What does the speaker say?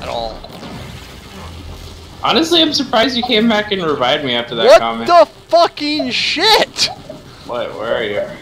At all. Honestly, I'm surprised you came back and revived me after that comment. What the fucking shit? What? Where are you?